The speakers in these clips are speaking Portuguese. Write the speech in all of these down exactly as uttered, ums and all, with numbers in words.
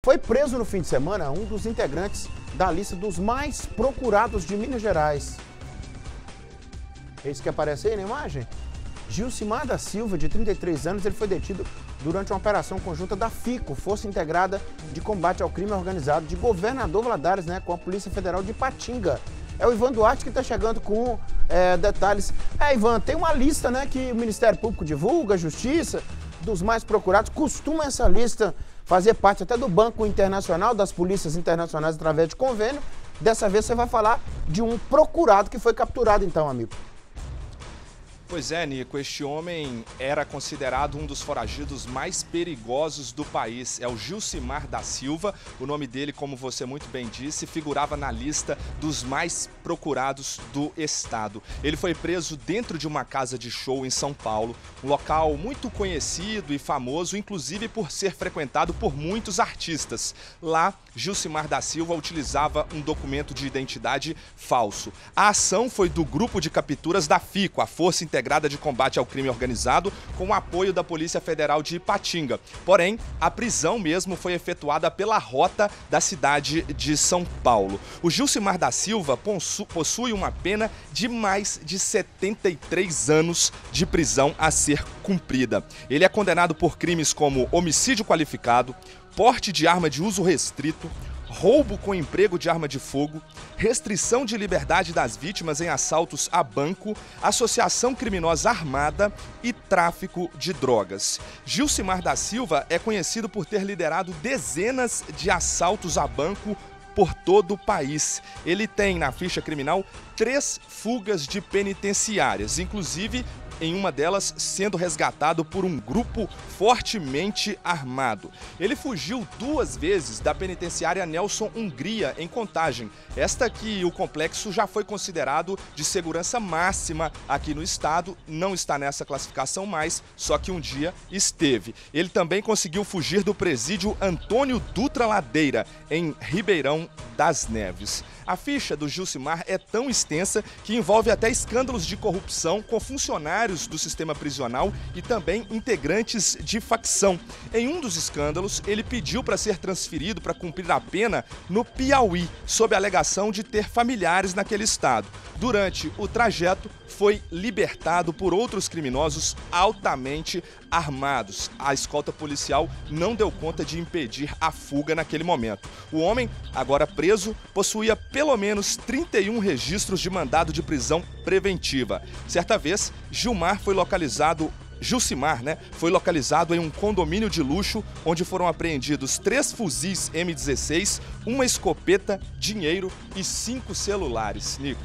Foi preso no fim de semana um dos integrantes da lista dos mais procurados de Minas Gerais. Esse que aparece aí na imagem? Gilcimar da Silva, de trinta e três anos, ele foi detido durante uma operação conjunta da FICO, Força Integrada de Combate ao Crime Organizado, de Governador Valadares, né, com a Polícia Federal de Ipatinga. É o Ivan Duarte que está chegando com é, detalhes. É, Ivan, tem uma lista, né, que o Ministério Público divulga, a Justiça, dos mais procurados. Costuma essa lista fazer parte até do Banco Internacional, das polícias internacionais através de convênio. Dessa vez você vai falar de um procurado que foi capturado então, amigo. Pois é, Nico, este homem era considerado um dos foragidos mais perigosos do país. É o Gilcimar da Silva. O nome dele, como você muito bem disse, figurava na lista dos mais procurados do estado. Ele foi preso dentro de uma casa de show em São Paulo, um local muito conhecido e famoso, inclusive por ser frequentado por muitos artistas. Lá, Gilcimar da Silva utilizava um documento de identidade falso. A ação foi do grupo de capturas da FICO, a Força Integrada de Combate ao Crime Organizado, com o apoio da Polícia Federal de Ipatinga. Porém, a prisão mesmo foi efetuada pela rota da cidade de São Paulo. O Gilcimar da Silva possui uma pena de mais de setenta e três anos de prisão a ser cumprida. Ele é condenado por crimes como homicídio qualificado, porte de arma de uso restrito, roubo com emprego de arma de fogo, restrição de liberdade das vítimas em assaltos a banco, associação criminosa armada e tráfico de drogas. Gilcimar da Silva é conhecido por ter liderado dezenas de assaltos a banco por todo o país. Ele tem na ficha criminal três fugas de penitenciárias, inclusive em uma delas sendo resgatado por um grupo fortemente armado. Ele fugiu duas vezes da penitenciária Nelson Hungria, em Contagem. Esta que o complexo já foi considerado de segurança máxima aqui no estado, não está nessa classificação mais, só que um dia esteve. Ele também conseguiu fugir do presídio Antônio Dutra Ladeira, em Ribeirão das Neves. A ficha do Gilcimar é tão extensa que envolve até escândalos de corrupção com funcionários do sistema prisional e também integrantes de facção. Em um dos escândalos, ele pediu para ser transferido para cumprir a pena no Piauí, sob a alegação de ter familiares naquele estado. Durante o trajeto, foi libertado por outros criminosos altamente armados. A escolta policial não deu conta de impedir a fuga naquele momento. O homem, agora preso, possuía pelo menos trinta e um registros de mandado de prisão preventiva. Certa vez, Gilmar foi localizado Gilcimar, né, foi localizado em um condomínio de luxo, onde foram apreendidos três fuzis M dezesseis, uma escopeta, dinheiro e cinco celulares. Nico.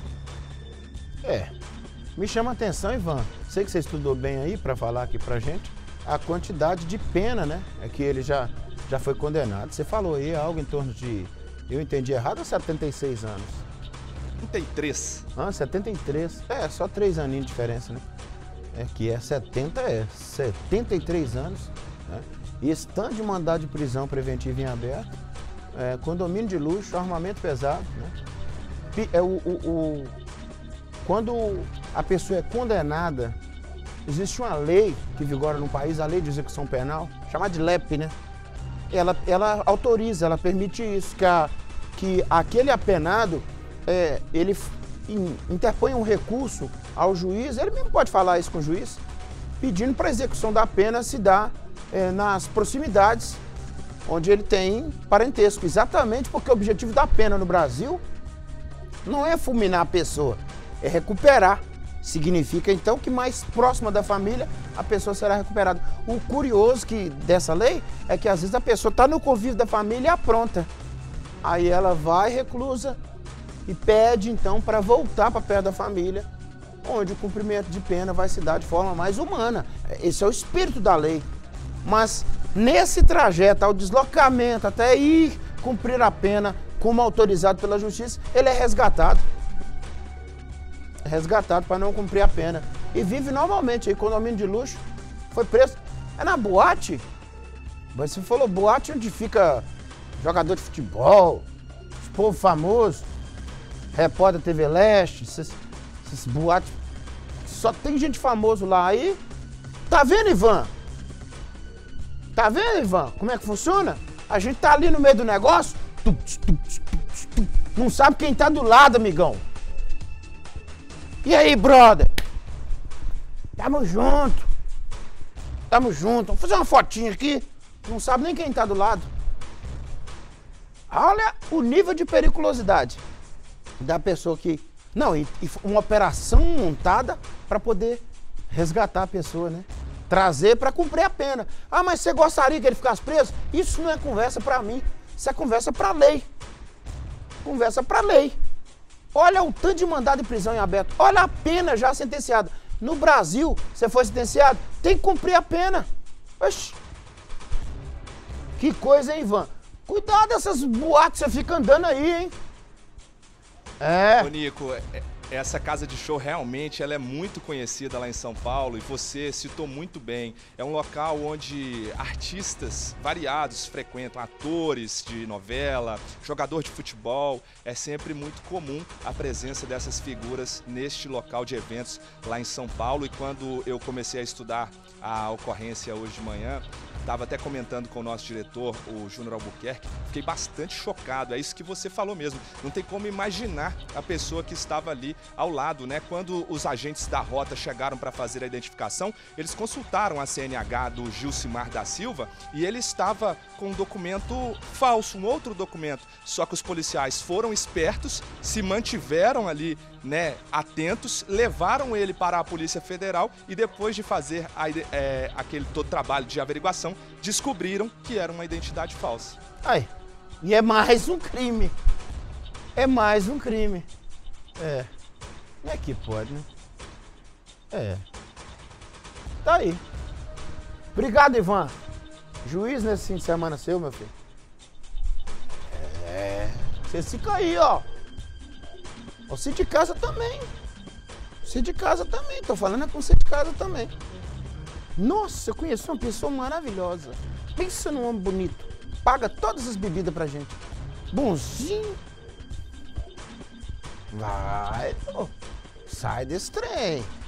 É, me chama a atenção, Ivan, sei que você estudou bem aí para falar aqui pra gente, a quantidade de pena, né, é que ele já, já foi condenado. Você falou aí algo em torno de, eu entendi errado, ou setenta e seis anos? trinta e três. Ah, setenta e três. É, só três aninhos de diferença, né? É que é setenta, é setenta e três anos, né? E esse tanto de mandado de prisão preventiva em aberto, é, condomínio de luxo, armamento pesado, né? É, o, o, o, quando a pessoa é condenada, existe uma lei que vigora no país, a Lei de Execução Penal, chamada de L E P, né? Ela, ela autoriza, ela permite isso, que, a, que aquele apenado, é, ele interpõe um recurso ao juiz, ele mesmo pode falar isso com o juiz, pedindo para a execução da pena se dar é, nas proximidades onde ele tem parentesco. Exatamente porque o objetivo da pena no Brasil não é fulminar a pessoa, é recuperar. Significa então que mais próxima da família a pessoa será recuperada. O curioso que, dessa lei é que às vezes a pessoa está no convívio da família e apronta. Aí ela vai reclusa e pede então para voltar para perto da família, onde o cumprimento de pena vai se dar de forma mais humana. Esse é o espírito da lei. Mas nesse trajeto, ao deslocamento, até ir cumprir a pena como autorizado pela justiça, ele é resgatado. Resgatado para não cumprir a pena. E vive normalmente aí, condomínio de luxo, foi preso. É na boate. Você falou boate onde fica jogador de futebol, povo famoso, repórter T V Leste, esses, esses boates. Só tem gente famoso lá aí. Tá vendo, Ivan? Tá vendo, Ivan? Como é que funciona? A gente tá ali no meio do negócio, não sabe quem tá do lado, amigão. E aí, brother? Tamo junto. Tamo junto. Vamos fazer uma fotinha aqui. Não sabe nem quem tá do lado. Olha o nível de periculosidade da pessoa que... Não, e, e uma operação montada para poder resgatar a pessoa, né? Trazer para cumprir a pena. Ah, mas você gostaria que ele ficasse preso? Isso não é conversa para mim. Isso é conversa para lei. Conversa para lei. Olha o tanto de mandado de prisão em aberto. Olha a pena já sentenciada. No Brasil, você foi sentenciado, tem que cumprir a pena. Oxi. Que coisa, hein, Ivan? Cuidado dessas boates que você fica andando aí, hein? É. Ô, Nico, essa casa de show realmente ela é muito conhecida lá em São Paulo e você citou muito bem. É um local onde artistas variados frequentam, atores de novela, jogador de futebol. É sempre muito comum a presença dessas figuras neste local de eventos lá em São Paulo. E quando eu comecei a estudar a ocorrência hoje de manhã, estava até comentando com o nosso diretor, o Júnior Albuquerque, fiquei bastante chocado. É isso que você falou mesmo. Não tem como imaginar a pessoa que estava ali ao lado, né? Quando os agentes da rota chegaram para fazer a identificação, eles consultaram a C N H do Gilcimar da Silva e ele estava com um documento falso, um outro documento. Só que os policiais foram espertos, se mantiveram ali, né, atentos, levaram ele para a Polícia Federal e depois de fazer a, é, aquele todo trabalho de averiguação, descobriram que era uma identidade falsa. Aí, e é mais um crime. É mais um crime. É. Como é que pode, né? É. Tá aí. Obrigado, Ivan. Juiz nesse fim de semana seu, meu filho. É. Você fica aí, ó. Você de casa também. Você de casa também. Tô falando é com você de casa também. Nossa, eu conheci uma pessoa maravilhosa. Pensa num homem bonito. Paga todas as bebidas pra gente. Bonzinho. Vai, pô. Sai desse trem.